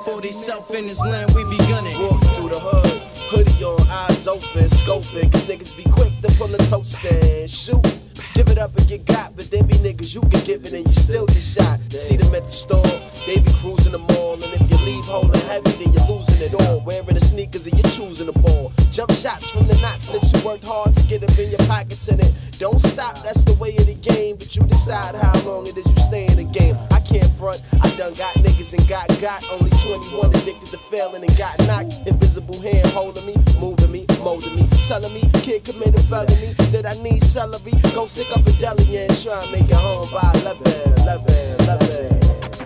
for theyself in this land we be gunning. Walking through the hood, hoodie on, eyes open, scoping, cause niggas be quick to pull a toast and shoot. Give it up and get got, but there be niggas you can give it and you still get shot. See them at the store, they be cruising the mall, and if you leave holding heavy, then you're losing it all. Wearing the sneakers and you're choosing the ball. Jump shots from the knots that you worked hard to get up in your pockets, and it don't stop, that's the way of the game. But you decide how long it is you stay in the game. I can't front, I done got niggas and got only 21 addicted to failing and got knocked. Invisible hand holding me, moving me, molding me, telling me kid committed felony, that I need celery. Go stick up a deli and try and make it home by 11.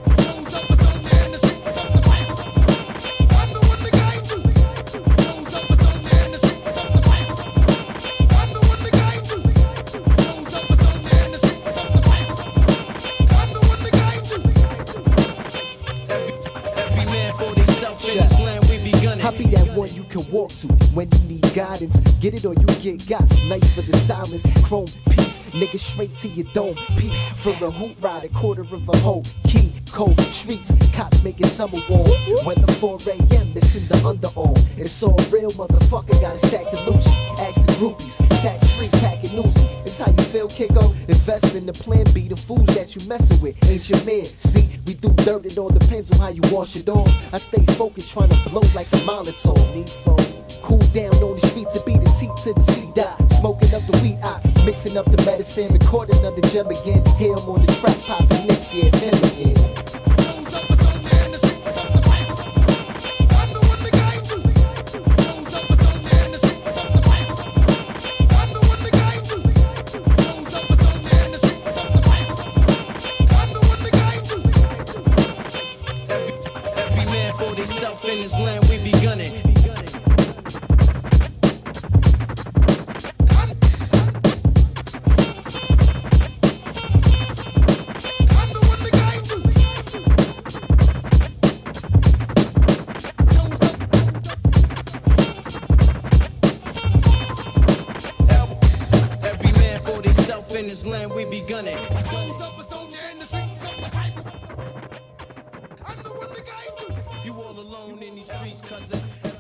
I be that one you can walk to when you need guidance. Get it or you get got. Knife for the silence, chrome piece. Nigga straight to your dome piece. For a hoot ride, a quarter of a whole key. Cold streets, cops making summer warm. Weather 4 a.m., it's in the underarm. It's all real, motherfucker, gotta stack the loot. Ask the groupies, tax free, packing Uzi. It's how you feel, kiddo. Invest in the plan B, the fools that you messing with ain't your man. See, we do dirt, it all depends on how you wash it off. I stay focused, trying to blow like a Molotov. Need phone. Cool down on the streets and be the T to the C dot. Smoking up the weed, mixing up the medicine, recording another gem again. Hear him on the track, popping next year, it's him again. Every man for theyself in this land we be gunning. In this land we be gunning. You all alone in these streets, cousin.